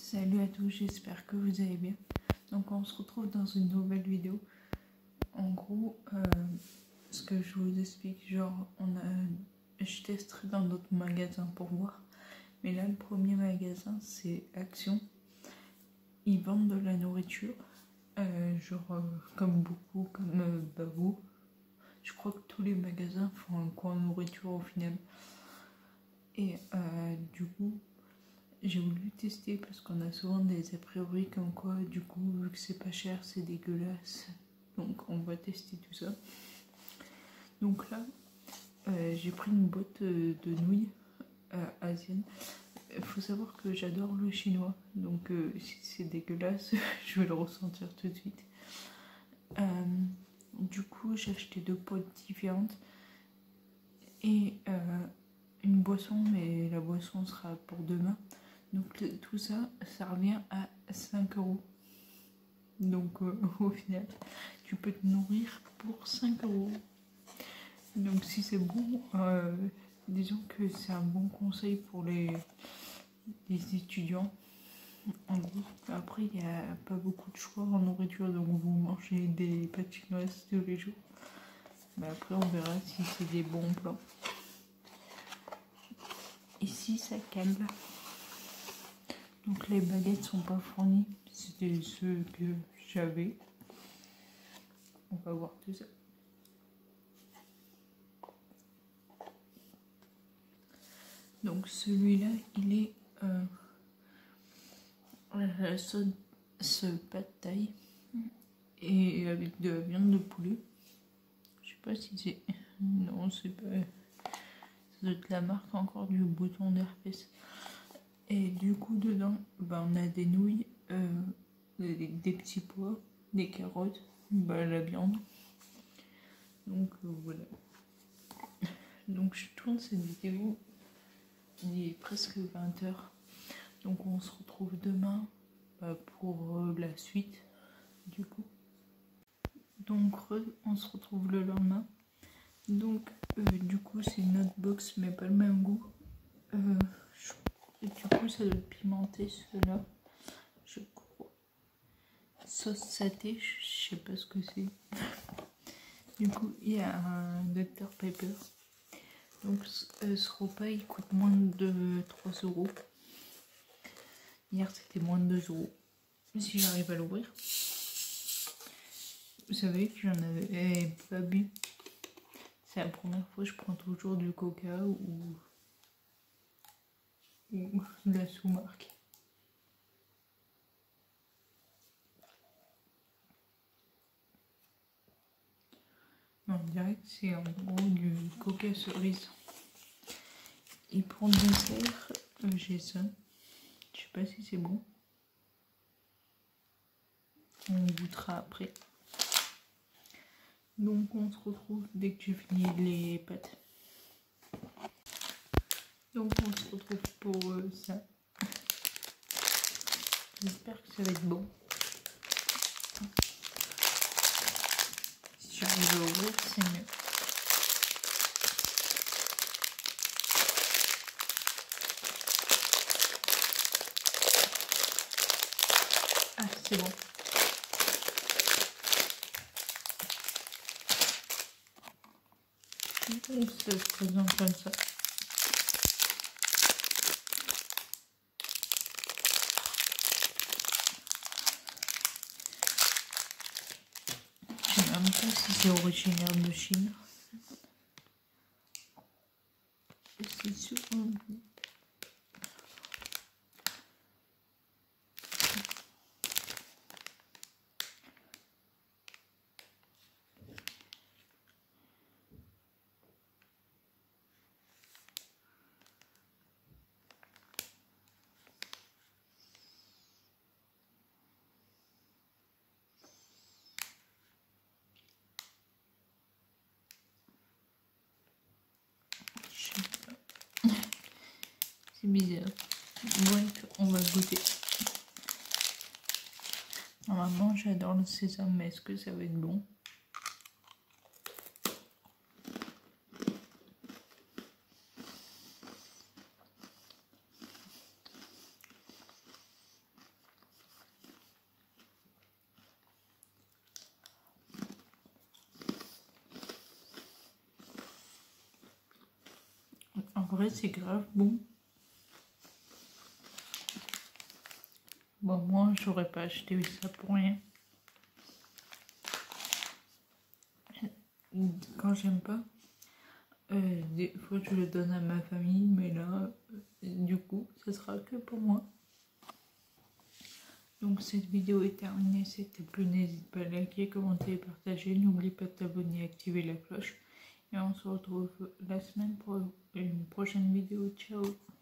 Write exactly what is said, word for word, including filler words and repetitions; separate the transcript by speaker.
Speaker 1: Salut à tous, j'espère que vous allez bien. Donc on se retrouve dans une nouvelle vidéo. En gros, euh, ce que je vous explique, genre on a, je testerai dans d'autres magasins pour voir. Mais là le premier magasin c'est Action. Ils vendent de la nourriture, euh, genre euh, comme beaucoup, comme euh, Babou. Je crois que tous les magasins font un coin nourriture au final. Et euh, du coup, j'ai voulu tester parce qu'on a souvent des a priori comme quoi, du coup, vu que c'est pas cher, c'est dégueulasse. Donc, on va tester tout ça. Donc là, euh, j'ai pris une boîte de nouilles euh, asiennes. Il faut savoir que j'adore le chinois. Donc, euh, si c'est dégueulasse, je vais le ressentir tout de suite. Euh, du coup, j'ai acheté deux boîtes différentes. Et euh, une boisson, mais la boisson sera pour demain. Donc le, tout ça, ça revient à cinq euros. Donc euh, au final, tu peux te nourrir pour cinq euros. Donc si c'est bon, euh, disons que c'est un bon conseil pour les, les étudiants. En gros, après il n'y a pas beaucoup de choix en nourriture, donc vous mangez des pâtes chinoises tous les jours. Mais après on verra si c'est des bons plans. Ici ça calme. Donc les baguettes sont pas fournies, c'était ceux que j'avais. On va voir tout ça. Donc celui-là, il est euh, la sauce pad thaï et avec de la viande de poulet. Je sais pas si c'est... Non, c'est pas... Ça doit être la marque encore du bouton d'herpès. Et du coup, dedans, bah, on a des nouilles, euh, des, des petits pois, des carottes, bah, la viande. Donc euh, voilà. Donc je tourne cette vidéo, il est presque vingt heures. Donc on se retrouve demain bah, pour euh, la suite du coup. Donc on se retrouve le lendemain. Donc euh, du coup c'est une autre box mais pas le même goût. Euh, je... Et du coup ça doit être pimenté cela. Je crois. Sauce saté, je sais pas ce que c'est. Du coup il y a un docteur Pepper. Donc euh, ce repas il coûte moins de trois euros. Hier c'était moins de deux euros. Si j'arrive à l'ouvrir. Vous savez que j'en avais pas bu. C'est la première fois que je prends toujours du coca ou, ou de la sous-marque. On dirait que c'est en gros du coca cerise. Et pour le dessert, euh, j'ai ça. Je sais pas si c'est bon. On goûtera après. Donc on se retrouve dès que j'ai fini les pâtes. Donc on se retrouve pour euh, ça. J'espère que ça va être bon. Si j'arrive à ouvrir, c'est mieux. Ah, c'est bon. Et ça se présente comme ça. Je ne sais même pas si c'est originaire de Chine. C'est sûr. C'est bizarre. Bref, on va goûter. Normalement, j'adore le sésame, mais est-ce que ça va être bon? vrai, c'est grave bon. Bon, moi, j'aurais pas acheté ça pour rien. Quand j'aime pas, euh, des fois je le donne à ma famille, mais là, euh, du coup, ce sera que pour moi. Donc cette vidéo est terminée, si t'as plu, n'hésite pas à liker, commenter et partager. N'oublie pas de t'abonner et activer la cloche. Et on se retrouve la semaine pour une prochaine vidéo. Ciao!